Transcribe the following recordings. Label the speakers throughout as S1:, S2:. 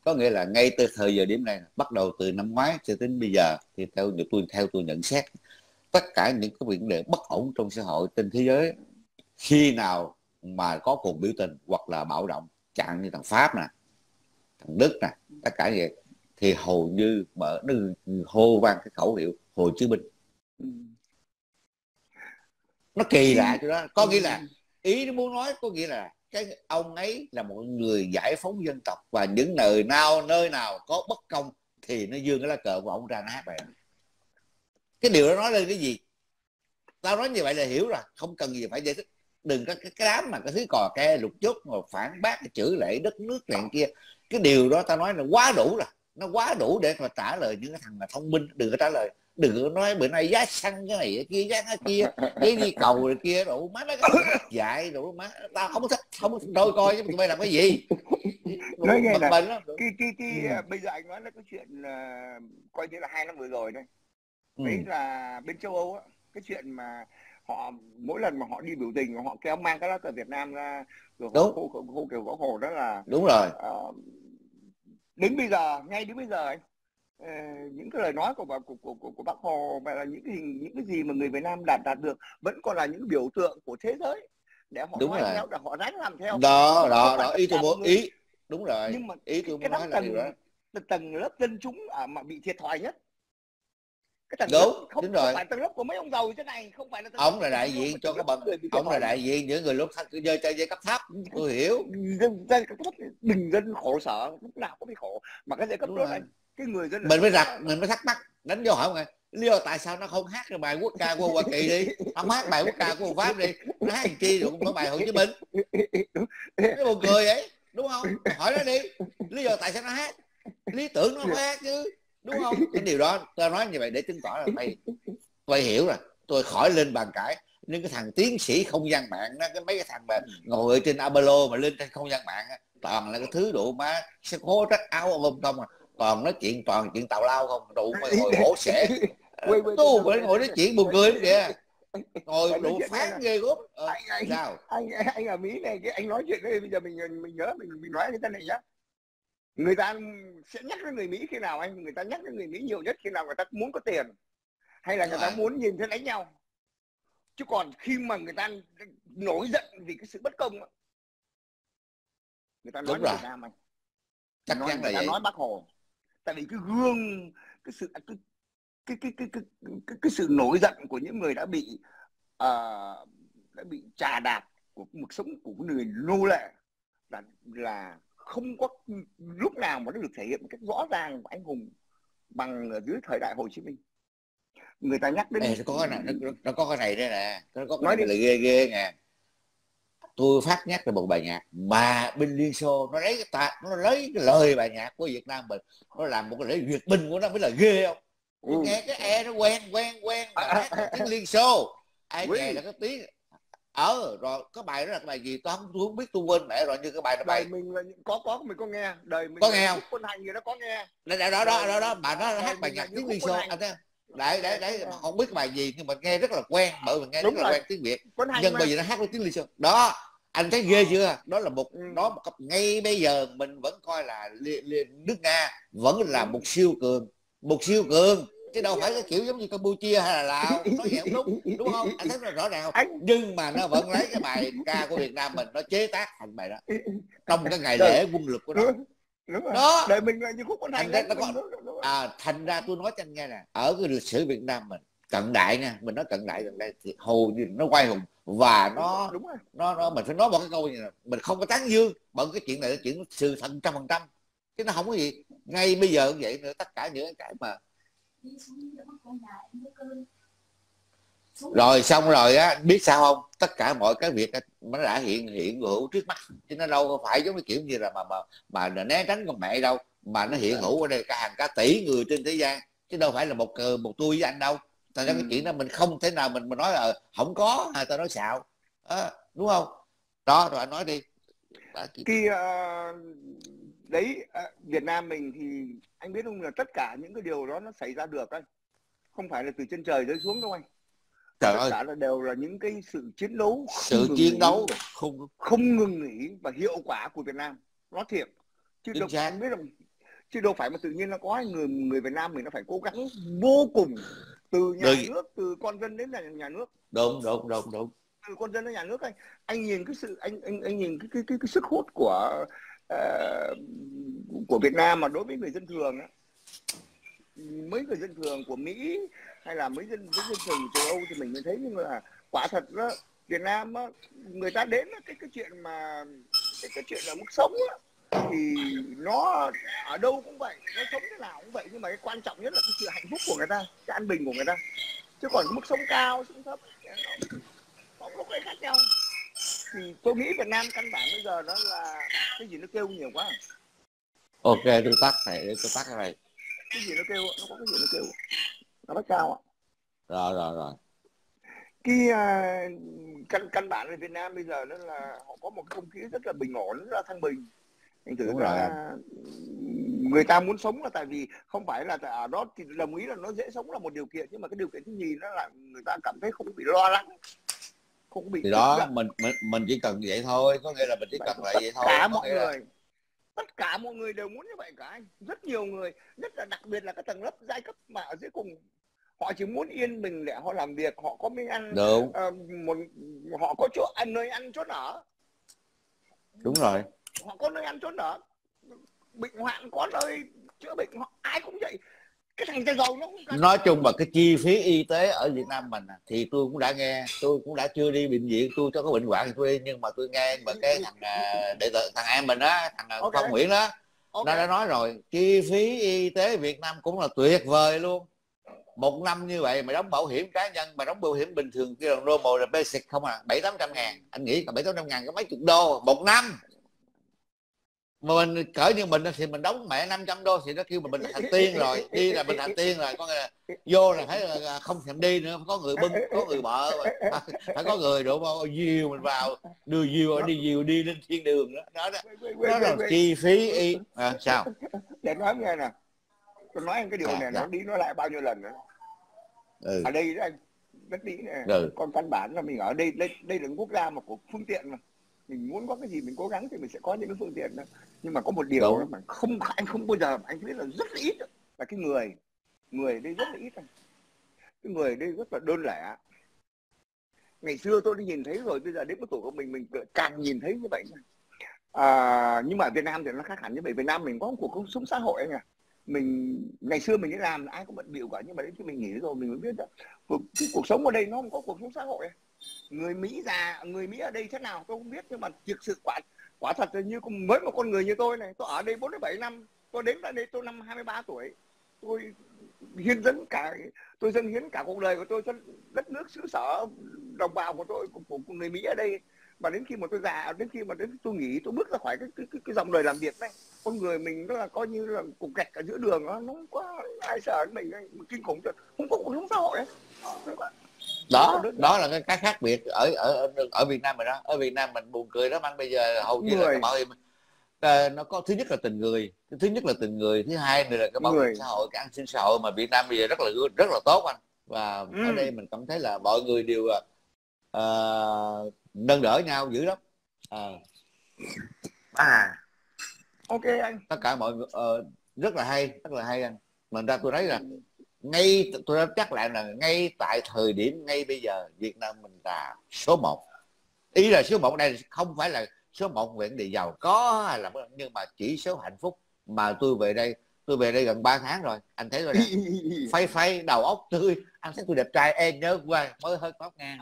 S1: Có nghĩa là ngay từ thời giờ điểm này, bắt đầu từ năm ngoái cho đến bây giờ, thì theo tôi nhận xét, tất cả những cái vấn đề bất ổn trong xã hội trên thế giới, khi nào mà có cuộc biểu tình hoặc là bạo động, chẳng như thằng Pháp nè, thằng Đức nè, tất cả vậy, thì hầu như mở nó hô vang cái khẩu hiệu Hồ Chí Minh. Nó kỳ lạ chỗ đó. Có nghĩa là ý nó muốn nói, có nghĩa là cái ông ấy là một người giải phóng dân tộc, và những nơi nào có bất công thì nó dương cái lá cờ của ông ra nó hát vậy. Cái điều đó nói lên cái gì? Tao nói như vậy là hiểu rồi, không cần gì phải giải thích. Đừng có cái đám mà cái thứ cò ke lục chốt mà phản bác cái chữ lệ đất nước này kia. Cái điều đó tao nói là quá đủ rồi, nó quá đủ để mà trả lời những cái thằng mà thông minh. Đừng có trả lời, đừng có nói bữa nay giá xăng cái này cái kia, giá cái kia, cái đi cầu rồi kia, đủ má, mấy cái dạy đủ má. Tao không thích, không đôi coi chứ tụi bay làm cái gì.
S2: Nói nghe là bây giờ anh nói là cái chuyện coi như là 2 năm vừa rồi đây, đấy là bên châu Âu á, cái chuyện mà họ mỗi lần mà họ đi biểu tình họ kéo mang cái lá cờ Việt Nam ra rồi họ hô kiểu gõ hồ, đó là
S1: đúng rồi.
S2: Đến bây giờ, ngay đến bây giờ anh, những cái lời nói của Bác Hồ và là những cái gì mà người Việt Nam đạt được vẫn còn là những biểu tượng của thế giới để họ
S1: đúng
S2: nói
S1: rồi.
S2: theo, để họ ráng làm theo.
S1: Đó ý tôi muốn ý. Đúng rồi.
S2: Nhưng mà
S1: ý tôi muốn nói là điều đó.
S2: tầng lớp dân chúng mà bị thiệt thòi nhất, cái tầng
S1: đúng
S2: lớp không
S1: rồi.
S2: phải tầng lớp của mấy ông giàu thế này, không phải là
S1: ông là đại diện cho cái bậc, ông là đại diện những người lúc giai cấp thấp, tôi hiểu.
S2: Giai cấp thấp, bình dân khổ sở, lúc nào cũng bị khổ, mà cái giai cấp thấp này, cái người dân
S1: mình mới thắc mắc, đánh vô hỏi lý do tại sao nó không hát cái bài quốc ca của Hoa Kỳ đi, không hát bài quốc ca của Pháp đi, nó hát chi rồi cũng có bài Hồ Chí Minh. Nó buồn cười vậy, đúng không? Hỏi nó đi, lý do tại sao nó hát, lý tưởng nó phải hát chứ, đúng không? Cái điều đó tôi nói như vậy để chứng tỏ là mày hiểu rồi. Tôi khỏi lên bàn cãi những cái thằng tiến sĩ không gian mạng đó, mấy cái thằng mà ngồi ở trên Apollo mà lên trên không gian mạng đó, toàn là cái thứ độ má sẽ khố rách áo ông không à, toàn nói chuyện tào lao không, đủ mày ngồi hổ xẻ. Tu phải ngồi nói chuyện buồn cười kìa, ngồi đủ phán ghê gớm.
S2: Anh ở Mỹ này, cái anh nói chuyện đây bây giờ mình nhớ mình nói cái tên này nhá. Người ta sẽ nhắc đến người Mỹ khi nào anh? Người ta nhắc đến người Mỹ nhiều nhất khi nào người ta muốn có tiền, hay là người ta muốn nhìn thấy đánh nhau. Chứ còn khi mà người ta nổi giận vì cái sự bất công, người ta nói đến Việt Nam anh.
S1: Chắc chắn là vậy.
S2: Nói Bác Hồ. Tại vì cái gương, cái sự nổi giận của những người đã bị chà đạp của cuộc sống của người nô lệ là không có lúc nào mà nó được thể hiện một cách rõ ràng và anh hùng bằng dưới thời đại Hồ Chí Minh. Người ta nhắc đến
S1: nó có cái này đây nè, nó có cái này là ghê nè. Tôi phát nhắc là một bài nhạc mà bên Liên Xô nó lấy cái lời bài nhạc của Việt Nam mình, nó làm một cái lễ duyệt binh của nó, mới là ghê không? Nghe cái nó quen mà hát là tiếng Liên Xô, ai nghe là cái tiếng rồi có bài đó là cái bài gì tôi không biết, tôi quên mẹ rồi, như cái bài đó bài
S2: mình là mình có nghe, đời mình
S1: có nghe không?
S2: Quân hành gì đó có nghe.
S1: Đó mà nó hát bài nhạc tiếng Liên Xô anh thấy. Đấy không biết bài gì nhưng mà nghe rất là quen, bởi mình nghe rất là quen tiếng Việt, nhưng bây giờ nó hát với tiếng Liên Xô đó, anh thấy ghê chưa? Đó là một ngay bây giờ mình vẫn coi là nước Nga vẫn là một siêu cường, chứ đâu phải cái kiểu giống như Campuchia hay là Lào, nói vậy không đúng không? Anh thấy nó rõ ràng không? Nhưng mà nó vẫn lấy cái bài ca của Việt Nam mình, nó chế tác thành bài đó trong cái ngày lễ quân lực của nó.
S2: Đó, đời mình là như khúc Quân Hành.
S1: Thành ra tôi nói cho anh nghe nè, ở cái lịch sử Việt Nam mình cận đại nha, mình nói cận đại thì hầu như nó quay hùng, và nó mình phải nói một cái câu như là mình không có tán dương bởi cái chuyện này là chuyện sự thật 100%, chứ nó không có gì. Ngay bây giờ cũng vậy nữa, tất cả những cái mà rồi xong rồi á, biết sao không, tất cả mọi cái việc nó đã hiện hữu trước mắt, chứ nó đâu có phải giống như kiểu như là mà né tránh con mẹ đâu, mà nó hiện hữu ở đây cả tỷ người trên thế gian, chứ đâu phải là một tôi với anh đâu. Thành ra cái chuyện đó mình không thể nào mình nói là không có, hay tao nói xạo đúng không? Đó, rồi anh nói đi.
S2: Việt Nam mình thì anh biết không, là tất cả những cái điều đó nó xảy ra được anh, không phải là từ trên trời rơi xuống đâu anh.
S1: Trời
S2: tất
S1: ơi,
S2: cả là đều là những cái sự chiến đấu không ngừng nghỉ và hiệu quả của Việt Nam, nó thiệt chứ đâu anh biết không. chứ đâu phải mà tự nhiên nó có. Người Việt Nam mình nó phải cố gắng vô cùng, từ nhà nước, từ con dân đến nhà nước.
S1: Đúng.
S2: Từ con dân đến nhà nước. Anh nhìn cái sự anh nhìn cái sức hút của Việt Nam mà đối với người dân thường á, mấy người dân thường của Mỹ hay là mấy dân thường châu Âu thì mình mới thấy như là quả thật đó, Việt Nam á, người ta đến cái chuyện mà cái chuyện là mức sống á, thì nó ở đâu cũng vậy, nó sống thế nào cũng vậy, nhưng mà cái quan trọng nhất là cái sự hạnh phúc của người ta, cái an bình của người ta. Chứ còn cái mức sống cao, sống thấp nó có cái khác nhau. Thì tôi nghĩ Việt Nam căn bản bây giờ nó là cái gì nó kêu nhiều quá.
S1: Ok, tôi tắt này, để tôi tắt cái này.
S2: Cái gì nó kêu, nó có cái gì nó kêu, nó rất cao ạ.
S1: Rồi.
S2: Cái căn bản là Việt Nam bây giờ nó là họ có một cái không khí rất là bình ổn, rất là thăng bình. Thành thử ra người ta muốn sống là tại vì không phải là ở đó thì đồng ý là nó dễ sống là một điều kiện, nhưng mà cái điều kiện thứ nhì nó là người ta cảm thấy không bị lo lắng, không bị
S1: thì đó mình chỉ cần vậy thôi, có nghĩa là mình chỉ cần lại vậy thôi.
S2: Tất cả mọi người đều muốn như vậy cả anh. Rất nhiều người, nhất là đặc biệt là cái tầng lớp giai cấp mà ở dưới cùng, họ chỉ muốn yên bình để họ làm việc, họ có miếng ăn, họ có chỗ ăn, nơi ăn chỗ ở.
S1: Đúng rồi,
S2: họ có nơi ăn chỗ ở, bệnh hoạn có nơi chữa bệnh, ai cũng vậy. Cái thành ra giàu nó không cần.
S1: Nói chung là cái chi phí y tế ở Việt Nam mình thì tôi cũng đã nghe, tôi cũng đã chưa đi bệnh viện, tôi cho có bệnh hoạn thì tôi đi, nhưng mà tôi nghe mà cái thằng đệ tử, thằng em mình á, thằng Phong Nguyễn đó, nó đã nói rồi, chi phí y tế Việt Nam cũng là tuyệt vời luôn. Một năm như vậy mà đóng bảo hiểm cá nhân, mà đóng bảo hiểm bình thường cái đồng normal là basic không 700-800 ngàn. Anh nghĩ cả 700-800 ngàn có mấy chục đô một năm. Mà mình cỡ như mình thì mình đóng mẹ 500 đô thì nó kêu mình thành tiên rồi, đi là mình thành tiên rồi, có nghĩa là vô là thấy là không thèm đi nữa, có người bưng, có người bợ, phải có người đủ diều mình vào, đưa diều đi lên thiên đường đó. Đó là chi phí y sao
S2: để nói nghe nè, tôi nói anh cái điều này nó đi nó lại bao nhiêu lần nữa. Ở đây đó anh, đất Mỹ này, còn căn bản là mình ở đây là quốc gia mà của phương tiện mà, mình muốn có cái gì mình cố gắng thì mình sẽ có những cái phương tiện đó. Nhưng mà có một điều mà anh không bao giờ anh biết là rất là ít là cái người ở đây rất là ít. Cái người ở đây rất là đơn lẻ. Ngày xưa tôi đã nhìn thấy rồi, bây giờ đến cái tuổi của mình càng nhìn thấy như vậy. Nhưng mà ở Việt Nam thì nó khác hẳn như vậy. Việt Nam mình có một cuộc sống xã hội anh ạ. Mình ngày xưa mình đi làm ai cũng bận bịu cả, nhưng mà đến khi mình nghỉ rồi mình mới biết that cái cuộc sống ở đây nó không có cuộc sống xã hội. Người Mỹ ở đây thế nào tôi không biết, nhưng mà thực sự quả thật là như mới một con người như tôi này, tôi ở đây 47 năm, tôi đến đây tôi năm 23 tuổi, tôi dâng hiến cả cuộc đời của tôi cho đất nước xứ sở đồng bào của tôi, của người Mỹ ở đây. Và đến khi mà tôi già, đến tôi nghỉ, tôi bước ra khỏi cái dòng đời làm việc này, con người mình nó là coi như là cục gạch ở giữa đường đó, nó không có ai sợ mình, kinh khủng, không có cuộc sống xã hội ấy.
S1: Đó là cái khác biệt ở Việt Nam mình đó. Ở Việt Nam mình buồn cười lắm anh, bây giờ hầu như là cái bảo hiểm nó có, thứ nhất là tình người, thứ hai nữa là cái bảo hiểm xã hội, cái an sinh xã hội mà Việt Nam bây giờ rất là tốt anh. Và ở đây mình cảm thấy là mọi người đều nâng đỡ nhau dữ lắm.
S2: Ok anh,
S1: tất cả mọi người rất là hay anh. Mình ra tôi thấy là tôi đã chắc lại là ngay tại thời điểm ngay bây giờ Việt Nam mình là số 1. Ý là số 1 đây không phải là số 1 về vấn đề giàu có hay là, nhưng mà chỉ số hạnh phúc. Mà tôi về đây gần 3 tháng rồi, anh thấy rồi nè, phây đầu óc tươi, anh thấy tôi đẹp trai. Em nhớ qua mới hơn tóc ngang,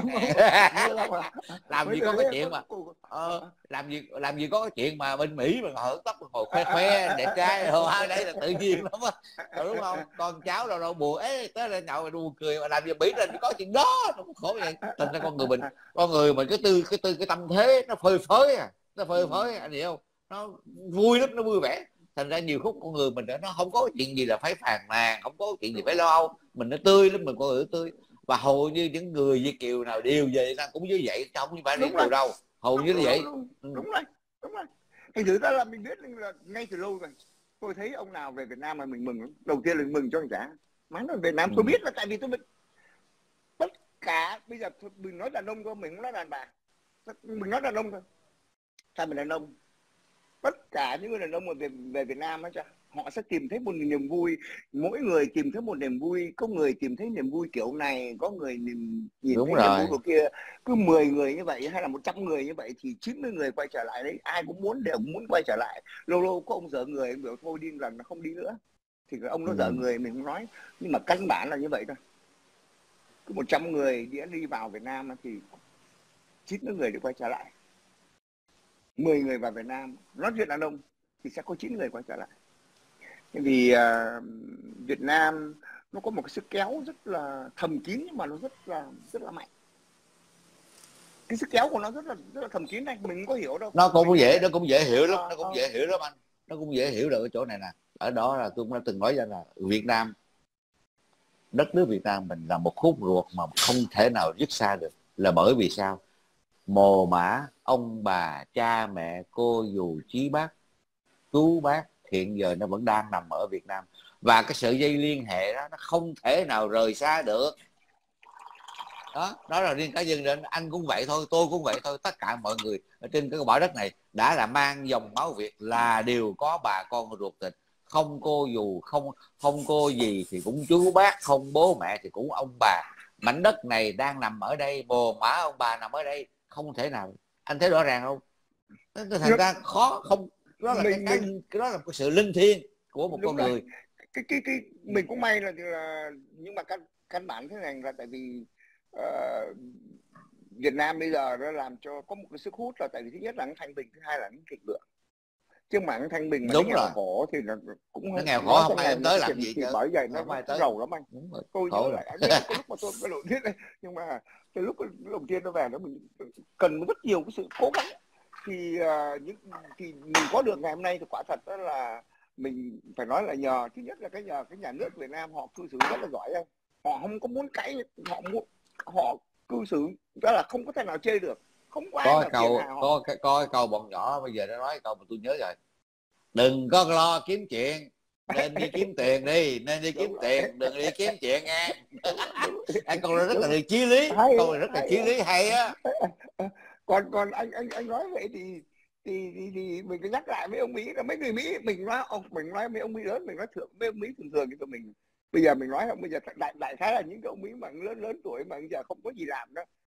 S1: làm gì có cái chuyện mà làm gì có cái chuyện mà bên Mỹ mà hở tóc hồi khoe đẹp trai ở đây là tự nhiên lắm á, đúng không? Con cháu đâu buồn tới lên nhậu đùa cười, mà làm gì Mỹ lên có chuyện đó, nó cũng khổ vậy. Thành ra con người mình cái tâm thế nó phơi phới anh hiểu không? Nó vui lắm, nó vui vẻ. Thành ra nhiều khúc con người mình nó không có chuyện gì là phải phàn nàn, không có chuyện gì phải lo, mình nó tươi lắm, mình con người tươi. Và hầu như những người Việt kiều nào đều về nó cũng như vậy, chứ không phải riêng điều đâu, hầu như như vậy.
S2: Đúng rồi. Thành thử ra là mình biết là ngay từ lâu rồi, tôi thấy ông nào về Việt Nam mà mình mừng, đầu tiên là mừng cho anh cả. Má nói Việt Nam tôi biết là tại vì tôi tất cả bây giờ mình nói đàn ông thôi, mình không nói đàn bà, mình nói đàn ông thôi. Sao mình đàn ông tất cả những người đàn ông mà về Việt Nam á, họ sẽ tìm thấy một niềm vui, mỗi người tìm thấy một niềm vui, có người tìm thấy niềm vui kiểu này, có người nhìn
S1: Đúng
S2: thấy niềm vui
S1: rồi.
S2: kiểu kia. Cứ 10 người như vậy hay là 100 người như vậy thì 90 người quay trở lại đấy, ai cũng đều muốn quay trở lại. Lâu lâu có ông dở người, ông biểu thôi đi lần nó không đi nữa, thì ông nó dở
S1: Ừ.
S2: người mình không nói, nhưng mà căn bản là như vậy thôi. Cứ 100 người đi vào Việt Nam thì 90 người để quay trở lại. 10 người vào Việt Nam nói chuyện đàn ông thì sẽ có 9 người quay trở lại. Vì Việt Nam nó có một cái sức kéo rất là thầm kín, nhưng mà nó rất là mạnh. Cái sức kéo của nó rất là thầm kín này, mình không có hiểu đâu.
S1: Nó cũng
S2: Mình
S1: dễ,
S2: sẽ
S1: nó cũng dễ hiểu lắm, nó cũng dễ hiểu lắm anh. Nó cũng dễ hiểu được cái chỗ này nè. Ở đó là tôi cũng đã từng nói ra là Việt Nam, đất nước Việt Nam mình là một khúc ruột mà không thể nào dứt xa được. Là bởi vì sao? Mồ mả ông bà cha mẹ cô dì chí bác chú bác hiện giờ nó vẫn đang nằm ở Việt Nam, và cái sợi dây liên hệ đó nó không thể nào rời xa được. Đó là riêng cá nhân nên anh cũng vậy thôi, tôi cũng vậy thôi, tất cả mọi người ở trên cái bãi đất này đã là mang dòng máu Việt, là đều có bà con ruột thịt, không cô dù, không cô gì thì cũng chú bác, không bố mẹ thì cũng ông bà. Mảnh đất này đang nằm ở đây, mồ mả ông bà nằm ở đây, không thể nào. Anh thấy rõ ràng không? Thành ra khó không. Đó là
S2: mình
S1: đó là một sự linh thiêng của một
S2: đúng
S1: con
S2: rồi.
S1: người.
S2: Mình cũng may là nhưng mà căn bản thế này là tại vì uh, Việt Nam bây giờ nó làm cho có một cái sức hút, là tại vì thứ nhất là nó thanh bình, thứ hai là nó thịnh vượng. Chứ mà nó thanh bình mà nó
S1: Đúng
S2: nghèo
S1: rồi.
S2: khổ thì nó cũng
S1: Nó nghèo
S2: nói
S1: khổ không
S2: trong
S1: ai
S2: này
S1: dám
S2: nó
S1: tới
S2: thì,
S1: làm gì
S2: thì
S1: chứ.
S2: bởi vậy
S1: Không
S2: nó
S1: ai tới.
S2: giàu lắm anh.
S1: Đúng rồi.
S2: Tôi nhớ
S1: Khổ rồi.
S2: lại anh biết cái lúc mà tôi cái lộ thiết này, nhưng mà cái lúc đầu tiên nó về đó mình cần rất nhiều cái sự cố gắng, thì thì mình có được ngày hôm nay thì quả thật đó là mình phải nói là nhờ, thứ nhất là nhờ cái nhà nước Việt Nam họ cư xử rất là giỏi. Họ không có muốn cãi, họ cư xử đó là không có thể nào chê được, không có ai
S1: Có
S2: mà phiền hà
S1: câu
S2: họ.
S1: có cái câu bọn nhỏ bây giờ nó nói câu mà tôi nhớ rồi: đừng có lo kiếm chuyện, nên đi kiếm tiền đi, nên đi kiếm
S2: Đúng rồi.
S1: tiền, đừng đi kiếm chuyện nha.
S2: Đúng rồi, đúng rồi.
S1: Anh câu này rất
S2: Đúng
S1: là
S2: rồi.
S1: chí lý,
S2: Hay
S1: câu này rất là
S2: hay
S1: chí lý, hay á.
S2: còn còn anh nói vậy thì mình cứ nhắc lại mấy ông Mỹ, là mấy người Mỹ mình nói mấy ông Mỹ lớn, mình nói thường mấy ông Mỹ thường thường thì mình bây giờ mình nói không, bây giờ đại khái là những cái ông Mỹ mà lớn lớn tuổi mà bây giờ không có gì làm đó,